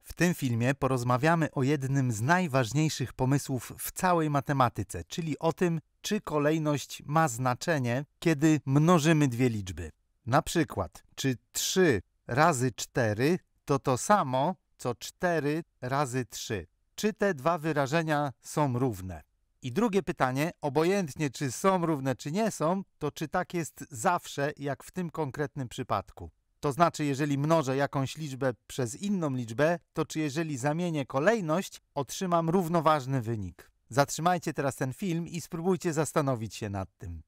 W tym filmie porozmawiamy o jednym z najważniejszych pomysłów w całej matematyce, czyli o tym, czy kolejność ma znaczenie, kiedy mnożymy dwie liczby. Na przykład, czy 3 razy 4 to to samo, co 4 razy 3. Czy te dwa wyrażenia są równe? I drugie pytanie, obojętnie czy są równe, czy nie są, to czy tak jest zawsze, jak w tym konkretnym przypadku? To znaczy, jeżeli mnożę jakąś liczbę przez inną liczbę, to czy jeżeli zamienię kolejność, otrzymam równoważny wynik? Zatrzymajcie teraz ten film i spróbujcie zastanowić się nad tym.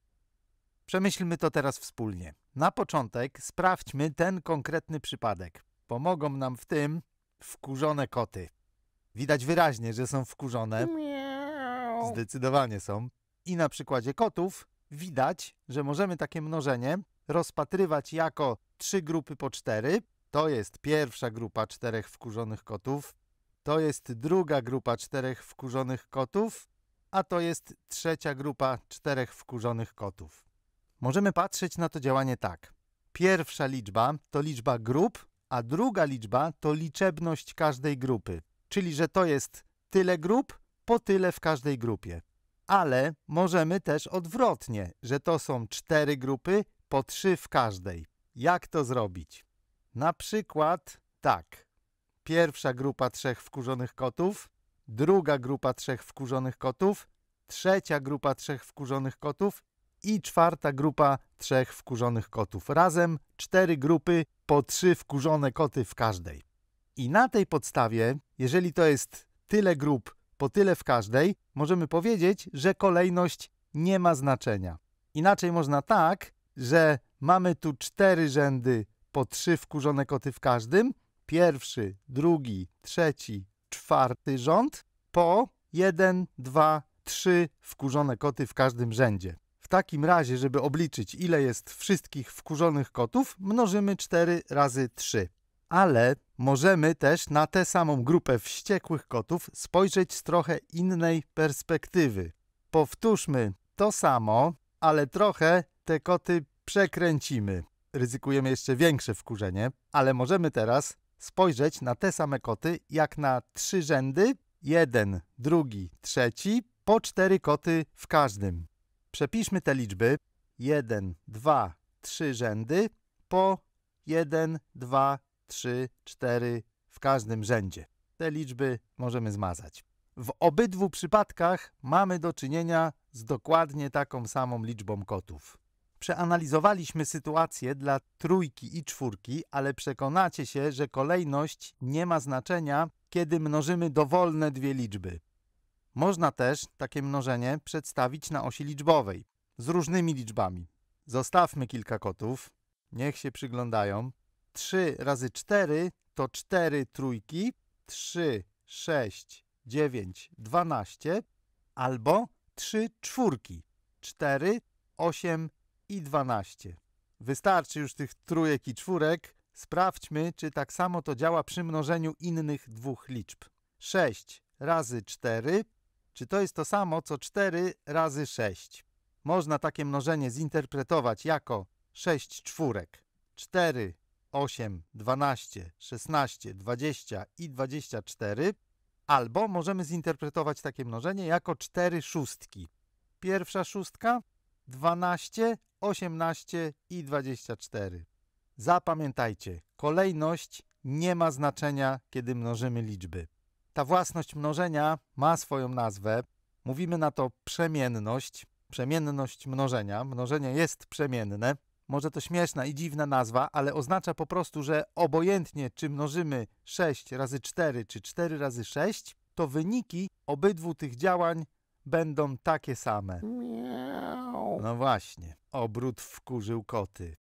Przemyślmy to teraz wspólnie. Na początek sprawdźmy ten konkretny przypadek. Pomogą nam w tym wkurzone koty. Widać wyraźnie, że są wkurzone. Zdecydowanie są. I na przykładzie kotów widać, że możemy takie mnożenie rozpatrywać jako 3 grupy po 4. To jest pierwsza grupa 4 wkurzonych kotów. To jest druga grupa 4 wkurzonych kotów. A to jest trzecia grupa 4 wkurzonych kotów. Możemy patrzeć na to działanie tak. Pierwsza liczba to liczba grup, a druga liczba to liczebność każdej grupy. Czyli, że to jest tyle grup po tyle w każdej grupie. Ale możemy też odwrotnie, że to są 4 grupy po 3 w każdej. Jak to zrobić? Na przykład tak. Pierwsza grupa 3 wkurzonych kotów, druga grupa 3 wkurzonych kotów, trzecia grupa 3 wkurzonych kotów i czwarta grupa 3 wkurzonych kotów. Razem 4 grupy po 3 wkurzone koty w każdej. I na tej podstawie, jeżeli to jest tyle grup po tyle w każdej, możemy powiedzieć, że kolejność nie ma znaczenia. Inaczej można tak, że mamy tu 4 rzędy po 3 wkurzone koty w każdym, pierwszy, drugi, trzeci, czwarty rząd po 1, 2, 3 wkurzone koty w każdym rzędzie. W takim razie, żeby obliczyć, ile jest wszystkich wkurzonych kotów, mnożymy 4 razy 3. Ale możemy też na tę samą grupę wściekłych kotów spojrzeć z trochę innej perspektywy. Powtórzmy to samo, ale trochę te koty przekręcimy. Ryzykujemy jeszcze większe wkurzenie, ale możemy teraz spojrzeć na te same koty jak na 3 rzędy, jeden, drugi, trzeci, po 4 koty w każdym. Przepiszmy te liczby 1, 2, 3 rzędy po 1, 2, 3, 4 w każdym rzędzie. Te liczby możemy zmazać. W obydwu przypadkach mamy do czynienia z dokładnie taką samą liczbą kotów. Przeanalizowaliśmy sytuację dla trójki i czwórki, ale przekonacie się, że kolejność nie ma znaczenia, kiedy mnożymy dowolne dwie liczby. Można też takie mnożenie przedstawić na osi liczbowej z różnymi liczbami. Zostawmy kilka kotów, niech się przyglądają. 3 razy 4 to 4 trójki, 3, 6, 9, 12 albo 3 czwórki, 4, 8 i 12. Wystarczy już tych trójek i czwórek. Sprawdźmy, czy tak samo to działa przy mnożeniu innych dwóch liczb. 6 razy 4, czy to jest to samo, co 4 razy 6? Można takie mnożenie zinterpretować jako 6 czwórek. 4, 8, 12, 16, 20 i 24, albo możemy zinterpretować takie mnożenie jako 4 szóstki. Pierwsza szóstka, 12, 18 i 24. Zapamiętajcie, kolejność nie ma znaczenia, kiedy mnożymy liczby. Ta własność mnożenia ma swoją nazwę. Mówimy na to przemienność. Przemienność mnożenia. Mnożenie jest przemienne. Może to śmieszna i dziwna nazwa, ale oznacza po prostu, że obojętnie czy mnożymy 6 razy 4 czy 4 razy 6, to wyniki obydwu tych działań będą takie same. No właśnie, obrót wkurzył koty.